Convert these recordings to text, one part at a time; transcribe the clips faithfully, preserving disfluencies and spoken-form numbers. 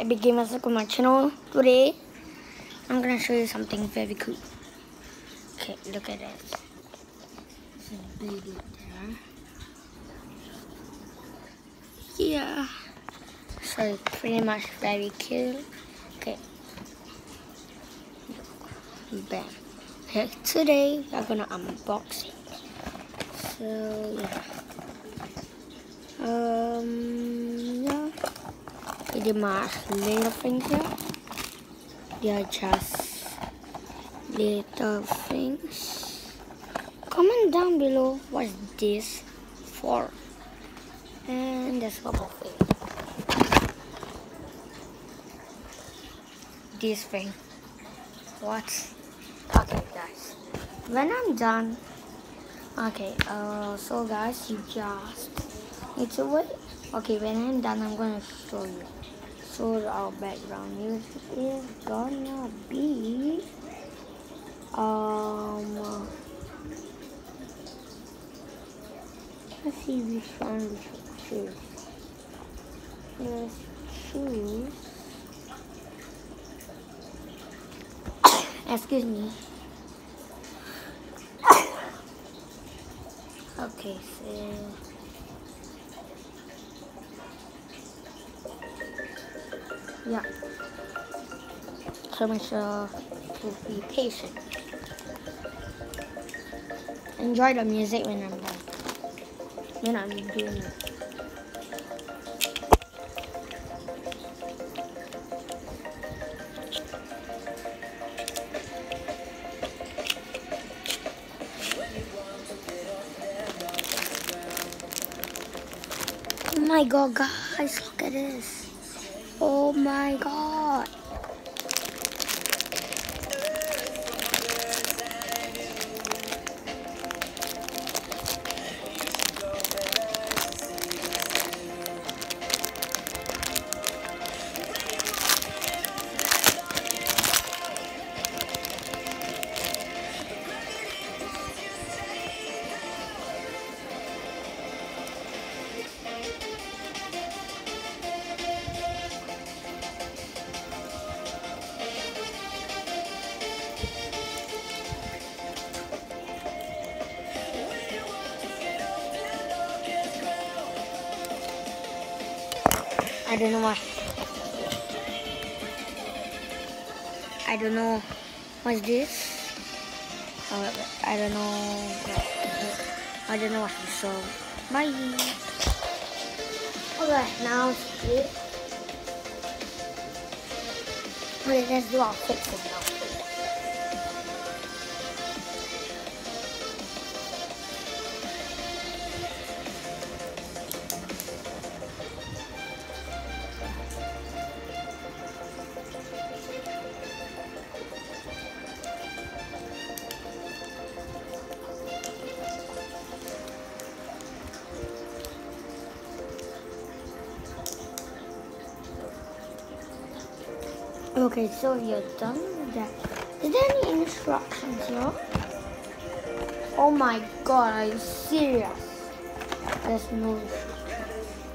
Epic Gamers, welcome to my channel. Today I'm gonna show you something very cool. Okay, look at this. This is big there. Yeah. So it's pretty much very cool. Okay. Bam. Okay, today we're gonna unbox it. So yeah. Um yeah. Pretty much little things here. They are just little things. Comment down below what's this for. And that's what of it. This thing. What? Okay guys. When I'm done. Okay, uh so guys, you just need to wait. Okay, when I'm done I'm gonna show you. So our background music is gonna be um let's see which one we should choose. Let's choose excuse me. Okay, so yeah, so make sure to be patient. Enjoy the music when I'm done. When I'm doing it. Oh my god, guys, look at this. Oh my god. I don't know what. I don't know what's this. Uh, I don't know. I don't know what to show. Bye. Alright, now split. Okay, let's do our fixing now. Okay, so you're done with that. Is there any instructions here? Oh my god, are you serious? There's no instructions.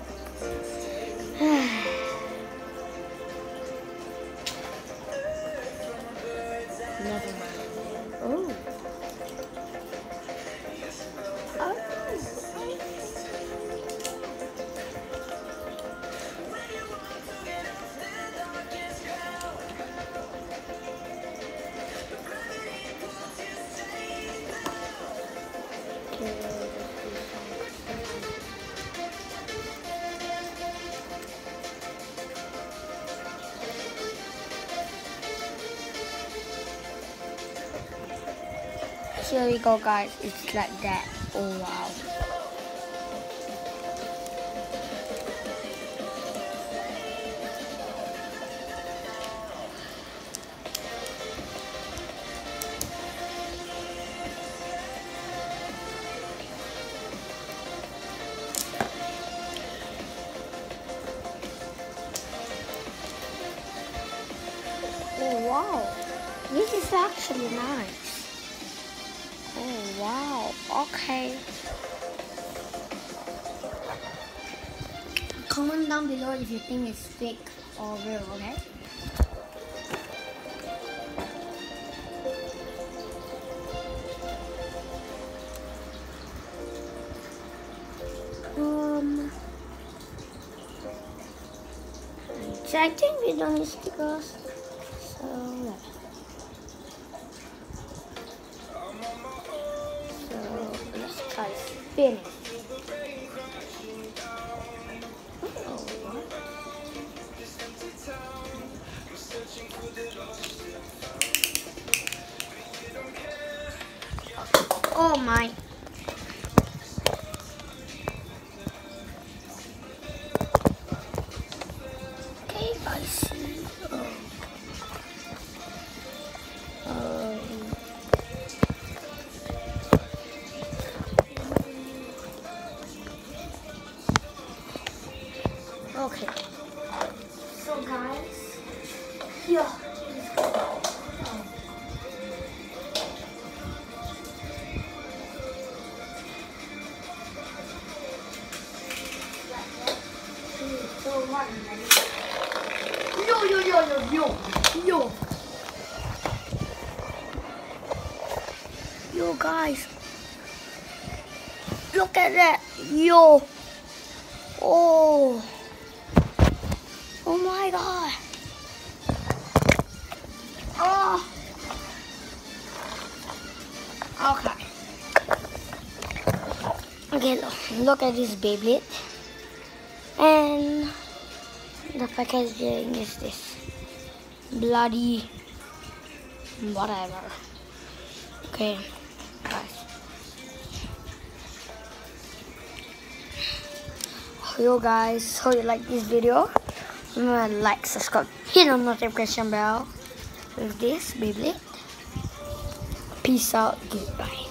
Never mind. Oh. Oh. Here we go, guys. It's like that. Oh wow. Oh wow. This is actually nice. Oh wow, okay. comment down below if you think it's fake or real, okay? Um, so I think we don't need stickers. So yeah. So let's try spinning. Oh my. Okay, I see. Oh. Um. Okay. So guys, here. Yo, yo, yo, yo, yo, yo. Yo, guys. Look at that. Yo. Oh. Oh my God. Oh. Okay. Okay, look, look at this Beyblade. And the packaging is this bloody whatever. Okay, guys. Yo guys, hope you like this video. Remember, like, subscribe, hit the notification bell with this Beyblade. Peace out, goodbye.